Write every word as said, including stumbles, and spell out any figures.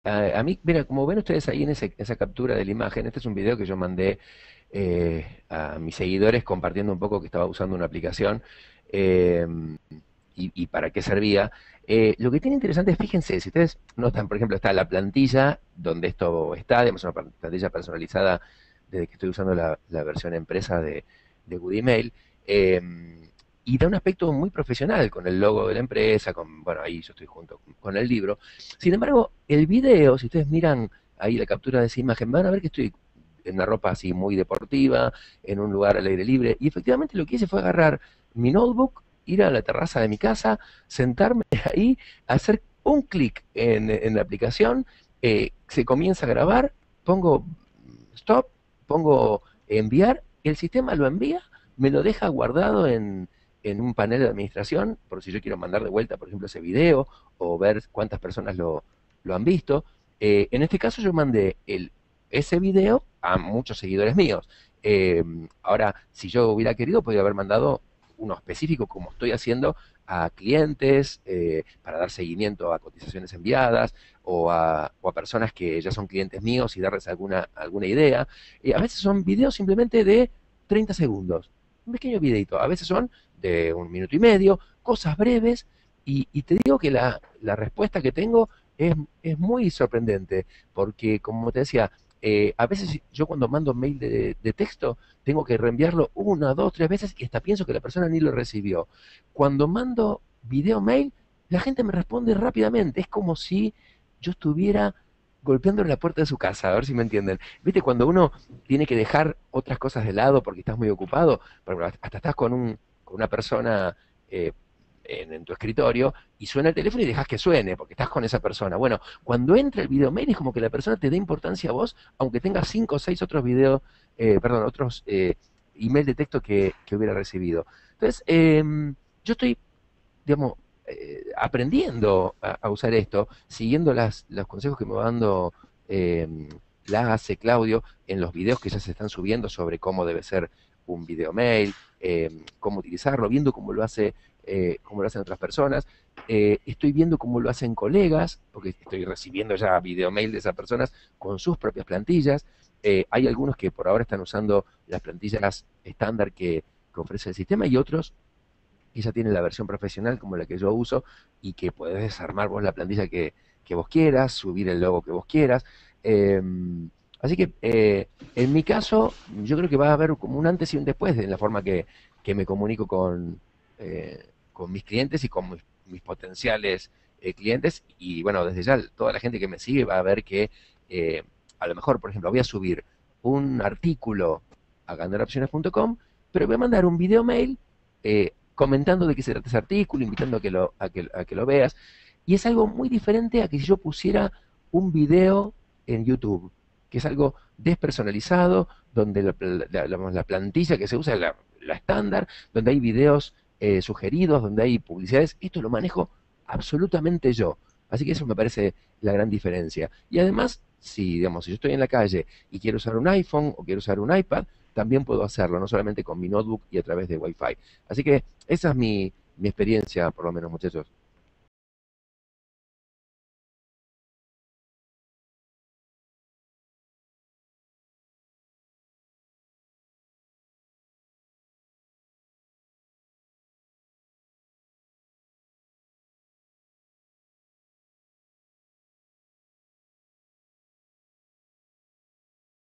a, a mí, mira, como ven ustedes ahí en ese- esa captura de la imagen, este es un video que yo mandé eh, a mis seguidores compartiendo un poco que estaba usando una aplicación eh, y, y para qué servía. Eh, lo que tiene interesante es, fíjense, si ustedes notan, por ejemplo, está la plantilla donde esto está, digamos, una plantilla personalizada desde que estoy usando la, la versión empresa de, de Good Email. eh, y da un aspecto muy profesional con el logo de la empresa, con, bueno, ahí yo estoy junto con, con el libro. Sin embargo, el video, si ustedes miran ahí la captura de esa imagen, van a ver que estoy en una ropa así muy deportiva, en un lugar al aire libre, y efectivamente lo que hice fue agarrar mi notebook, ir a la terraza de mi casa, sentarme ahí, hacer un clic en, en la aplicación, eh, se comienza a grabar, pongo stop, pongo enviar, el sistema lo envía, me lo deja guardado en, en un panel de administración, por si yo quiero mandar de vuelta, por ejemplo, ese video, o ver cuántas personas lo, lo han visto. Eh, en este caso yo mandé el, ese video a muchos seguidores míos. Eh, ahora, si yo hubiera querido, podría haber mandado uno específico, como estoy haciendo, a clientes eh, para dar seguimiento a cotizaciones enviadas o a, o a personas que ya son clientes míos y darles alguna, alguna idea. Eh, a veces son videos simplemente de treinta segundos, un pequeño videito. A veces son de un minuto y medio, cosas breves. Y, y te digo que la, la respuesta que tengo es, es muy sorprendente, porque como te decía, eh, a veces yo cuando mando mail de, de texto tengo que reenviarlo una, dos, tres veces y hasta pienso que la persona ni lo recibió. Cuando mando video mail, la gente me responde rápidamente. Es como si yo estuviera golpeando en la puerta de su casa, a ver si me entienden. ¿Viste? Cuando uno tiene que dejar otras cosas de lado porque estás muy ocupado, pero hasta estás con, un, con una persona eh, en, en, tu escritorio y suena el teléfono y dejas que suene porque estás con esa persona. Bueno, cuando entra el video mail es como que la persona te da importancia a vos, aunque tengas cinco o seis otros videos, eh, perdón, otros eh, email de texto que, que hubiera recibido. Entonces, eh, yo estoy, digamos, eh, aprendiendo a, a, usar esto, siguiendo las, los consejos que me va dando eh, la hace Claudio en los videos que ya se están subiendo sobre cómo debe ser un video mail, eh, cómo utilizarlo, viendo cómo lo hace, eh, cómo lo hacen otras personas. Eh, estoy viendo cómo lo hacen colegas, porque estoy recibiendo ya video mail de esas personas con sus propias plantillas. Eh, hay algunos que por ahora están usando las plantillas estándar que, que ofrece el sistema y otros que ya tienen la versión profesional como la que yo uso y que podés desarmar vos la plantilla que, que vos quieras, subir el logo que vos quieras. Eh, así que eh, en mi caso yo creo que va a haber como un antes y un después en la forma que, que me comunico con, eh, con mis clientes y con mis, mis potenciales eh, clientes. Y bueno, desde ya toda la gente que me sigue va a ver que eh, a lo mejor, por ejemplo, voy a subir un artículo a gandaropciones punto com, pero voy a mandar un video mail eh, comentando de qué se trata ese artículo, invitando a que, lo, a, que, a que lo veas. Y es algo muy diferente a que si yo pusiera un video en YouTube, que es algo despersonalizado, donde la, la, la, la plantilla que se usa es la, la estándar, donde hay videos eh, sugeridos, donde hay publicidades. Esto lo manejo absolutamente yo. Así que eso me parece la gran diferencia. Y además, si, digamos, si yo estoy en la calle y quiero usar un iPhone o quiero usar un iPad, también puedo hacerlo, no solamente con mi notebook y a través de Wi-Fi. Así que esa es mi, mi experiencia, por lo menos, muchachos.